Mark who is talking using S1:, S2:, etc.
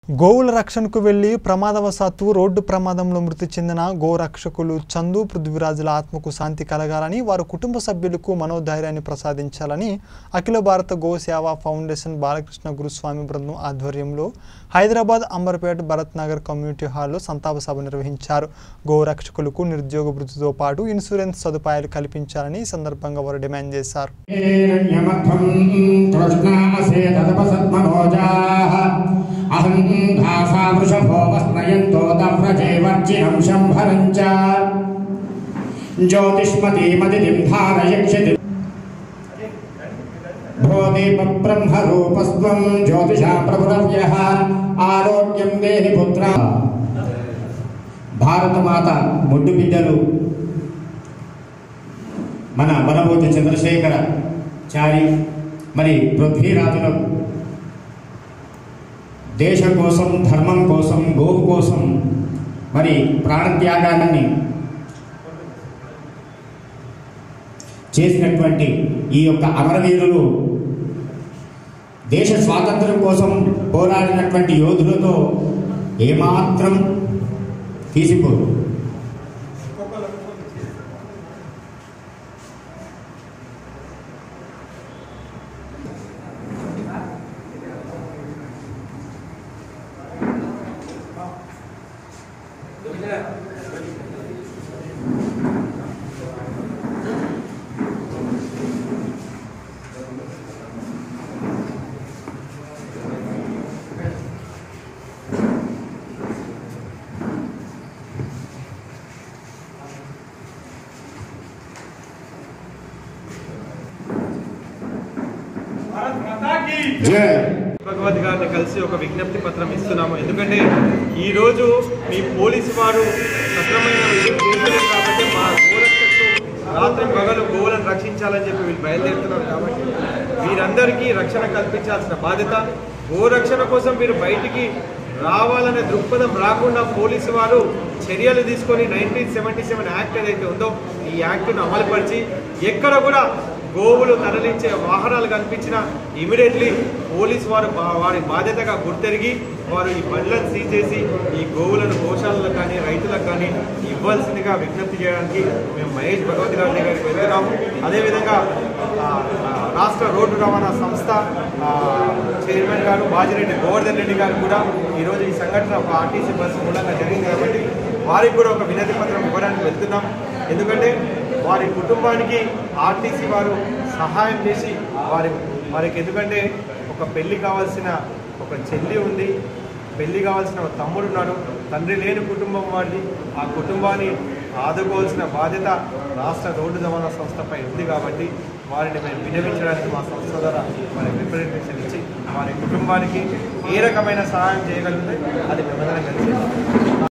S1: గోవుల రక్షణకు వెళ్లి ప్రమాదవశాత్తు రోడ్డు ప్రమాదంలో మృతి చెందిన గోరక్షకులు చందు పృథ్వీరాజుల ఆత్మకు శాంతి కలగాలని వారి కుటుంబ సభ్యులకు మనోధైర్యాన్ని ప్రసాదించాలని అఖిల భారత గో సేవా ఫౌండేషన్ బాలకృష్ణ గురుస్వామి బృందం ఆధ్వర్యంలో హైదరాబాద్ అంబర్పేట భరత్ నగర్ కమ్యూనిటీ హాల్లో సంతాప సభ నిర్వహించారు. గోరక్షకులకు నిరుద్యోగ భృతితో పాటు ఇన్సూరెన్స్ సదుపాయాలు కల్పించాలని ఈ సందర్భంగా వారు డిమాండ్ చేశారు.
S2: भोदीप ब्रह्मरूपस्त्वं ज्योतिषा प्रभुरव्यः आरोग्यं देहि पुत्रा भारत माता मुड्डु बिड्डलु मन वनभूति चंद्रशेखर चारी मरी पृथ्वीराजुल देश कोसम धर्मं कोसम गोవు कोसम मरी प्राणत्यागाన్ని చేసినటువంటి ఈ యొక్క అమరవీరులు దేశ స్వాతంత్ర్యం కోసం పోరాడినటువంటి యోధులతో ఏమాత్రం తీసిపోరు.
S3: భగవద్ గారిని కలిసి ఒక విజ్ఞప్తి పత్రం ఇస్తున్నాము. ఎందుకంటే ఈ రోజు మీ పోలీసు వారు సక్రమైన చేయలేదు కాబట్టి మా గోరక్షకులు రాత్రి పగలు గోవులను రక్షించాలని చెప్పి వీళ్ళు బయలుదేరుతున్నారు. కాబట్టి వీరందరికీ రక్షణ కల్పించాల్సిన బాధ్యత, గోరక్షణ కోసం మీరు బయటికి రావాలనే దృక్పథం రాకుండా పోలీసు వారు చర్యలు తీసుకొని 1977 యాక్ట్ ఏదైతే ఉందో ఈ యాక్ట్ను అమలుపరిచి ఎక్కడ కూడా గోవులు తరలించే వాహనాలు కనిపించినా ఇమీడియట్లీ పోలీసు వారు వారి బాధ్యతగా గుర్తెరిగి వారు ఈ బండ్లను సీజ్ చేసి ఈ గోవులను గోశాలకు కానీ రైతులకు కానీ ఇవ్వాల్సిందిగా విజ్ఞప్తి చేయడానికి మేము మహేష్ భగవతి గారి దగ్గరికి వెళ్తున్నాము. అదేవిధంగా రాష్ట్ర రోడ్డు రవాణా సంస్థ చైర్మన్ గారు బాజిరెడ్డి గోవర్ధన్ రెడ్డి గారు కూడా ఈరోజు ఈ సంఘటన ఒక ఆర్టీసీ బస్సు మూలంగా జరిగింది కాబట్టి వారికి కూడా ఒక వినతి పత్రం ఇవ్వడానికి వెళ్తున్నాం. ఎందుకంటే వారి కుటుంబానికి ఆర్టీసీ వారు సహాయం చేసి వారికి ఎందుకంటే ఒక పెళ్లి కావాల్సిన ఒక చెల్లి ఉంది, పెళ్లి కావాల్సిన ఒక తమ్ముడు ఉన్నాడు, తండ్రి లేని కుటుంబం వాడిది. ఆ కుటుంబాన్ని ఆదుకోవాల్సిన బాధ్యత రాష్ట్ర రోడ్డు రవాణా సంస్థపై ఉంది. కాబట్టి వారిని మేము విన్నవించడానికి మా సంస్థ ద్వారా వారికి రిప్రజెంటేషన్ ఇచ్చి వారి కుటుంబానికి ఏ రకమైన సహాయం చేయగలిగితే అది మేమందరం కలిసి